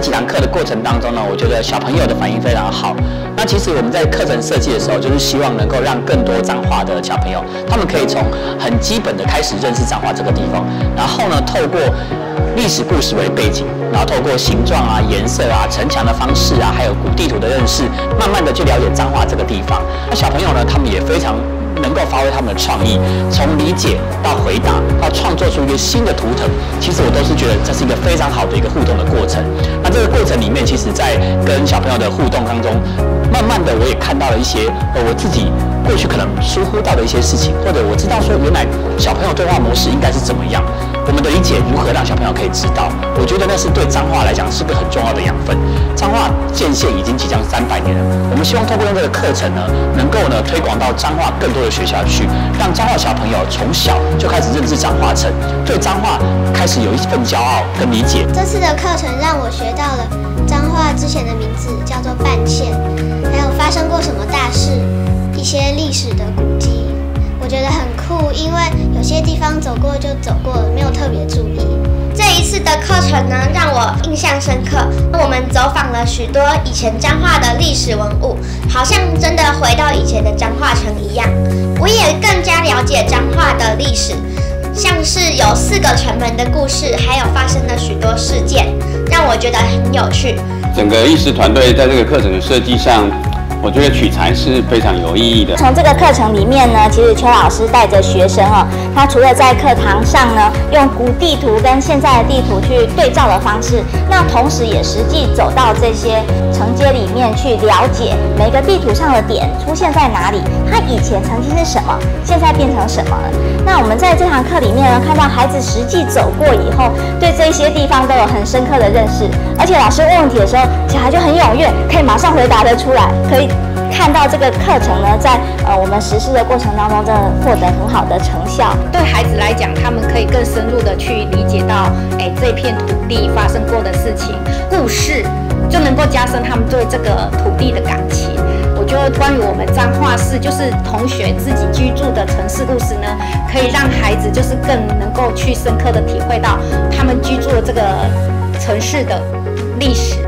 几堂课的过程当中呢，我觉得小朋友的反应非常好。那其实我们在课程设计的时候，就是希望能够让更多彰化的小朋友，他们可以从很基本的开始认识彰化这个地方，然后呢，透过历史故事为背景，然后透过形状啊、颜色啊、城墙的方式啊，还有古地图的认识，慢慢的去了解彰化这个地方。那小朋友呢，他们也非常能够发挥他们的创意，从理解到回答到创作出一个新的图腾，其实我都是觉得这是一个非常好的一个互动的过程。那这个过程里面，其实在跟小朋友的互动当中，慢慢的我也看到了一些我自己过去可能疏忽到的一些事情，或者我知道说原来小朋友对话模式应该是怎么样，我们的理解如何让小朋友可以知道，我觉得那是对彰化来讲是个很重要的养分。彰化建县已经即将300年了，我们希望透过这个课程呢，能够呢推广到彰化更多的学校去，让彰化小朋友从小就开始认识彰化城，对彰化开始有一份骄傲跟理解。 这次的课程让我学到了彰化之前的名字叫做半县，还有发生过什么大事，一些历史的古迹，我觉得很酷，因为有些地方走过就走过了，没有特别注意。 这一次的课程呢，让我印象深刻。我们走访了许多以前彰化的历史文物，好像真的回到以前的彰化城一样。我也更加了解彰化的历史，像是有4个城门的故事，还有发生了许多事件，让我觉得很有趣。 整个医师团队在这个课程的设计上，我觉得取材是非常有意义的。 从这个课程里面呢，其实邱老师带着学生他除了在课堂上呢，用古地图跟现在的地图去对照的方式，那同时也实际走到这些城街里面去了解每个地图上的点出现在哪里，它以前曾经是什么，现在变成什么了。那我们在这堂课里面呢，看到孩子实际走过以后，对这些地方都有很深刻的认识，而且老师问问题的时候，小孩就很踊跃，可以马上回答得出来，可以看到这个课程呢，在我们实施的过程当中，真的获得很好的成效。 对孩子来讲，他们可以更深入的去理解到，这片土地发生过的事情、故事，就能够加深他们对这个土地的感情。我觉得关于我们彰化市，就是同学自己居住的城市故事呢，可以让孩子就是更能够去深刻的体会到他们居住的这个城市的历史。